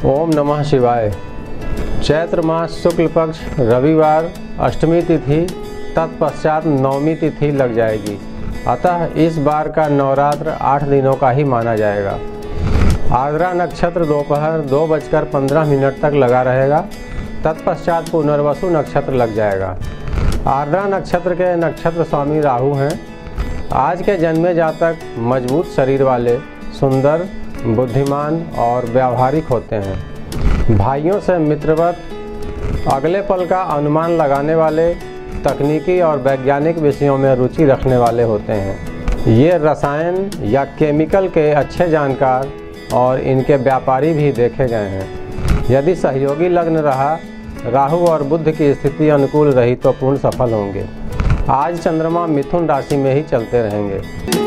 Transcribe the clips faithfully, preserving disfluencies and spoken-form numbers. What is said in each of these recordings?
ओम नमः शिवाय। चैत्र मास शुक्ल पक्ष रविवार अष्टमी तिथि तत्पश्चात नवमी तिथि लग जाएगी, अतः इस बार का नवरात्र आठ दिनों का ही माना जाएगा। आर्द्रा नक्षत्र दोपहर दो बजकर पंद्रह मिनट तक लगा रहेगा, तत्पश्चात पुनर्वसु नक्षत्र लग जाएगा। आर्द्रा नक्षत्र के नक्षत्र स्वामी राहु हैं। आज के जन्मे जातक मजबूत शरीर वाले, सुंदर, बुद्धिमान और व्यावहारिक होते हैं। भाइयों से मित्रवत, अगले पल का अनुमान लगाने वाले, तकनीकी और वैज्ञानिक विषयों में रुचि रखने वाले होते हैं। ये रसायन या केमिकल के अच्छे जानकार और इनके व्यापारी भी देखे गए हैं। यदि सहयोगी लग्न रहा, राहु और बुध की स्थिति अनुकूल रही तो पूर्ण सफल होंगे। आज चंद्रमा मिथुन राशि में ही चलते रहेंगे।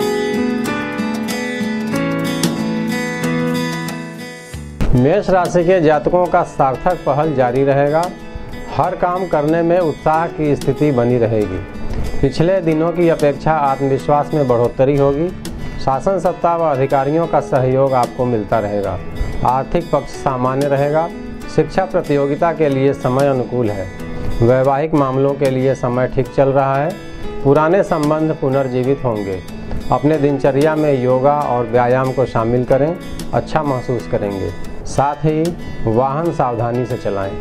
मेष राशि के जातकों का सार्थक पहल जारी रहेगा। हर काम करने में उत्साह की स्थिति बनी रहेगी। पिछले दिनों की अपेक्षा आत्मविश्वास में बढ़ोतरी होगी। शासन सत्ता व अधिकारियों का सहयोग आपको मिलता रहेगा। आर्थिक पक्ष सामान्य रहेगा। शिक्षा प्रतियोगिता के लिए समय अनुकूल है। वैवाहिक मामलों के लिए समय ठीक चल रहा है। पुराने संबंध पुनर्जीवित होंगे। अपने दिनचर्या में योगा और व्यायाम को शामिल करें, अच्छा महसूस करेंगे। साथ ही वाहन सावधानी से चलाएं।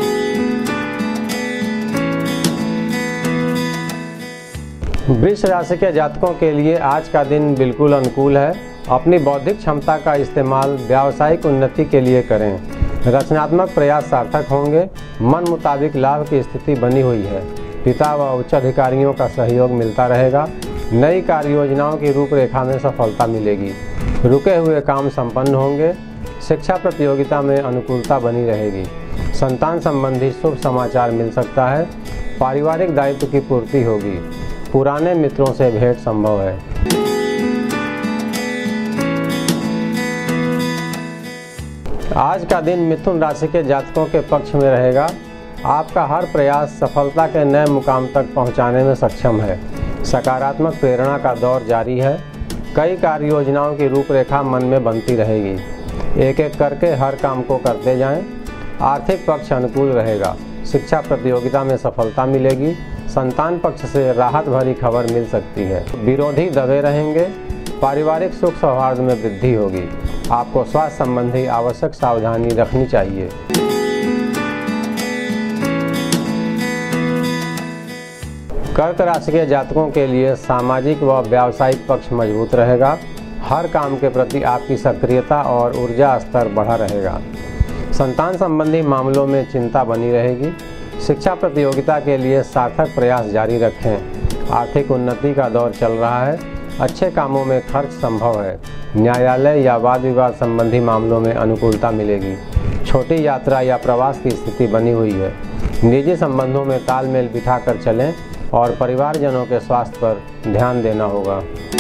वृष राशि के जातकों के लिए आज का दिन बिल्कुल अनुकूल है। अपनी बौद्धिक क्षमता का इस्तेमाल व्यावसायिक उन्नति के लिए करें। रचनात्मक प्रयास सार्थक होंगे। मन मुताबिक लाभ की स्थिति बनी हुई है। पिता व उच्च अधिकारियों का सहयोग मिलता रहेगा। नई कार्य योजनाओं की रूपरेखा में सफलता मिलेगी। रुके हुए काम संपन्न होंगे। शिक्षा प्रतियोगिता में अनुकूलता बनी रहेगी। संतान संबंधी शुभ समाचार मिल सकता है। पारिवारिक दायित्व की पूर्ति होगी। पुराने मित्रों से भेंट संभव है। आज का दिन मिथुन राशि के जातकों के पक्ष में रहेगा। आपका हर प्रयास सफलता के नए मुकाम तक पहुंचाने में सक्षम है। सकारात्मक प्रेरणा का दौर जारी है। कई कार्य योजनाओं की रूपरेखा मन में बनती रहेगी। एक एक करके हर काम को करते जाएं। आर्थिक पक्ष अनुकूल रहेगा। शिक्षा प्रतियोगिता में सफलता मिलेगी। संतान पक्ष से राहत भरी खबर मिल सकती है। विरोधी दबे रहेंगे। पारिवारिक सुख सौहार्द में वृद्धि होगी। आपको स्वास्थ्य संबंधी आवश्यक सावधानी रखनी चाहिए। कर्क राशि के जातकों के लिए सामाजिक व व्यावसायिक पक्ष मजबूत रहेगा। हर काम के प्रति आपकी सक्रियता और ऊर्जा स्तर बढ़ा रहेगा। संतान संबंधी मामलों में चिंता बनी रहेगी। शिक्षा प्रतियोगिता के लिए सार्थक प्रयास जारी रखें। आर्थिक उन्नति का दौर चल रहा है। अच्छे कामों में खर्च संभव है। न्यायालय या वाद विवाद संबंधी मामलों में अनुकूलता मिलेगी। छोटी यात्रा या प्रवास की स्थिति बनी हुई है। निजी संबंधों में तालमेल बिठाकर चलें और परिवारजनों के स्वास्थ्य पर ध्यान देना होगा।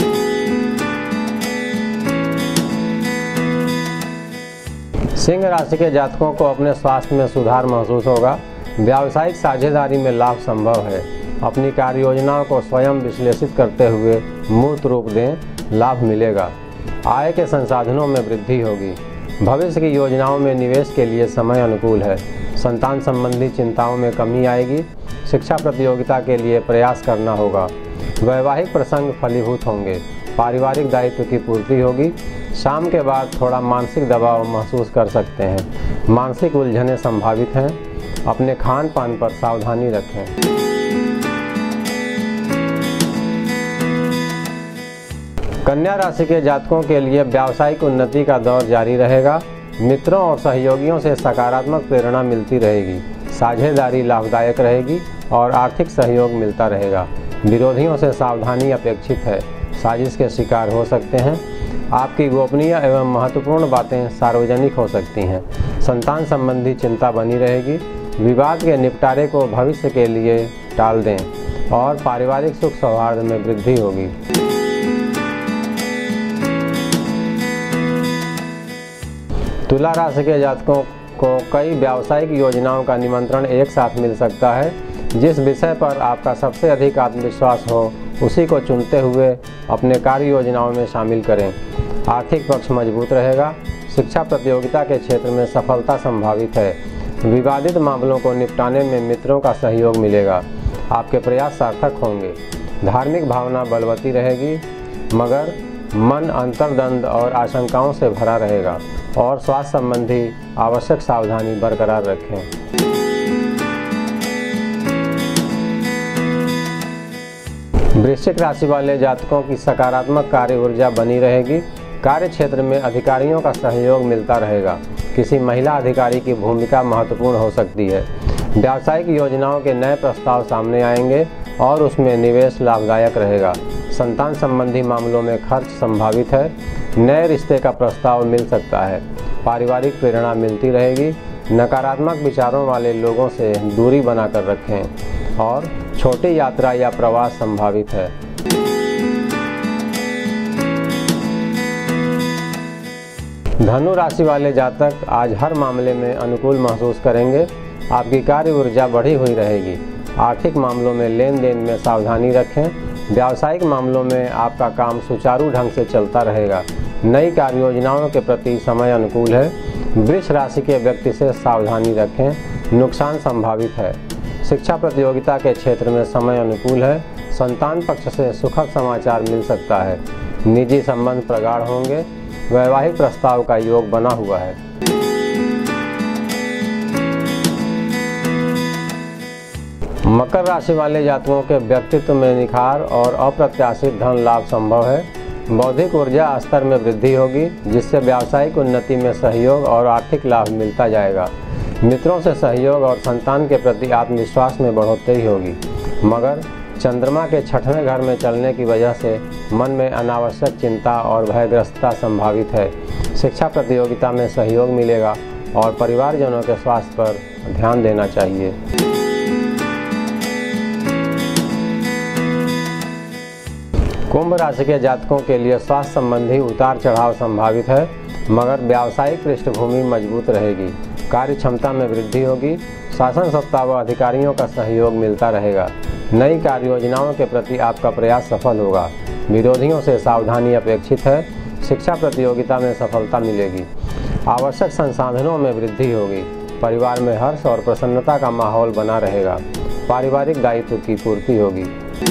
सिंह राशि के जातकों को अपने स्वास्थ्य में सुधार महसूस होगा। व्यावसायिक साझेदारी में लाभ संभव है। अपनी कार्य योजनाओं को स्वयं विश्लेषित करते हुए मूर्त रूप दें, लाभ मिलेगा। आय के संसाधनों में वृद्धि होगी। भविष्य की योजनाओं में निवेश के लिए समय अनुकूल है। संतान संबंधी चिंताओं में कमी आएगी। शिक्षा प्रतियोगिता के लिए प्रयास करना होगा। वैवाहिक प्रसंग फलीभूत होंगे। पारिवारिक दायित्व की पूर्ति होगी। शाम के बाद थोड़ा मानसिक दबाव महसूस कर सकते हैं। मानसिक उलझनें संभावित हैं। अपने खान पान पर सावधानी रखें। कन्या राशि के जातकों के लिए व्यावसायिक उन्नति का दौर जारी रहेगा। मित्रों और सहयोगियों से सकारात्मक प्रेरणा मिलती रहेगी। साझेदारी लाभदायक रहेगी और आर्थिक सहयोग मिलता रहेगा। विरोधियों से सावधानी अपेक्षित है। साजिश के शिकार हो सकते हैं। आपकी गोपनीय एवं महत्वपूर्ण बातें सार्वजनिक हो सकती हैं। संतान संबंधी चिंता बनी रहेगी। विवाद के निपटारे को भविष्य के लिए टाल दें और पारिवारिक सुख सौहार्द में वृद्धि होगी। तुला राशि के जातकों को कई व्यावसायिक योजनाओं का निमंत्रण एक साथ मिल सकता है। जिस विषय पर आपका सबसे अधिक आत्मविश्वास हो उसी को चुनते हुए अपने कार्य योजनाओं में शामिल करें। आर्थिक पक्ष मजबूत रहेगा। शिक्षा प्रतियोगिता के क्षेत्र में सफलता संभावित है। विवादित मामलों को निपटाने में मित्रों का सहयोग मिलेगा। आपके प्रयास सार्थक होंगे। धार्मिक भावना बलवती रहेगी, मगर मन अंतर्द्वंद और आशंकाओं से भरा रहेगा और स्वास्थ्य संबंधी आवश्यक सावधानी बरकरार रखें। वृश्चिक राशि वाले जातकों की सकारात्मक कार्य ऊर्जा बनी रहेगी। कार्य क्षेत्र में अधिकारियों का सहयोग मिलता रहेगा। किसी महिला अधिकारी की भूमिका महत्वपूर्ण हो सकती है। व्यावसायिक योजनाओं के नए प्रस्ताव सामने आएंगे और उसमें निवेश लाभदायक रहेगा। संतान संबंधी मामलों में खर्च संभावित है। नए रिश्ते का प्रस्ताव मिल सकता है। पारिवारिक प्रेरणा मिलती रहेगी। नकारात्मक विचारों वाले लोगों से दूरी बनाकर रखें और छोटी यात्रा या प्रवास संभावित है। धनु राशि वाले जातक आज हर मामले में अनुकूल महसूस करेंगे। आपकी कार्य ऊर्जा बढ़ी हुई रहेगी। आर्थिक मामलों में लेन देन में सावधानी रखें। व्यावसायिक मामलों में आपका काम सुचारू ढंग से चलता रहेगा। नई कार्य योजनाओं के प्रति समय अनुकूल है। वृष राशि के व्यक्ति से सावधानी रखें, नुकसान संभावित है। शिक्षा प्रतियोगिता के क्षेत्र में समय अनुकूल है। संतान पक्ष से सुखद समाचार मिल सकता है। निजी संबंध प्रगाढ़ होंगे। वैवाहिक प्रस्ताव का योग बना हुआ है। मकर राशि वाले जातकों के व्यक्तित्व में निखार और अप्रत्याशित धन लाभ संभव है। बौद्धिक ऊर्जा स्तर में वृद्धि होगी, जिससे व्यावसायिक उन्नति में सहयोग और आर्थिक लाभ मिलता जाएगा। मित्रों से सहयोग और संतान के प्रति आत्मविश्वास में बढ़ोतरी होगी, मगर चंद्रमा के छठवें घर में चलने की वजह से मन में अनावश्यक चिंता और भयग्रस्तता संभावित है। शिक्षा प्रतियोगिता में सहयोग मिलेगा और परिवारजनों के स्वास्थ्य पर ध्यान देना चाहिए। कुंभ राशि के जातकों के लिए स्वास्थ्य संबंधी उतार चढ़ाव संभावित है, मगर व्यावसायिक पृष्ठभूमि मजबूत रहेगी। कार्य क्षमता में वृद्धि होगी। शासन सत्ता व अधिकारियों का सहयोग मिलता रहेगा। नई कार्य योजनाओं के प्रति आपका प्रयास सफल होगा। विरोधियों से सावधानी अपेक्षित है। शिक्षा प्रतियोगिता में सफलता मिलेगी। आवश्यक संसाधनों में वृद्धि होगी। परिवार में हर्ष और प्रसन्नता का माहौल बना रहेगा। पारिवारिक दायित्व की पूर्ति होगी।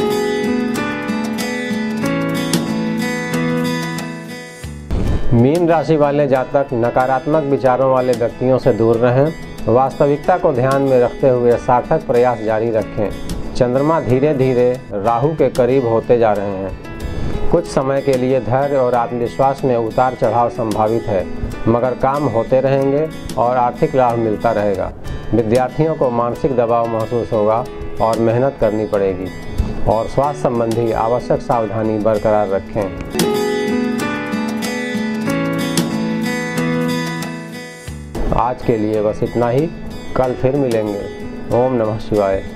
मीन राशि वाले जातक नकारात्मक विचारों वाले व्यक्तियों से दूर रहें। वास्तविकता को ध्यान में रखते हुए सार्थक प्रयास जारी रखें। चंद्रमा धीरे धीरे राहु के करीब होते जा रहे हैं। कुछ समय के लिए धैर्य और आत्मविश्वास में उतार चढ़ाव संभावित है, मगर काम होते रहेंगे और आर्थिक लाभ मिलता रहेगा। विद्यार्थियों को मानसिक दबाव महसूस होगा और मेहनत करनी पड़ेगी और स्वास्थ्य संबंधी आवश्यक सावधानी बरकरार रखें। आज के लिए बस इतना ही। कल फिर मिलेंगे। ओम नमः शिवाय।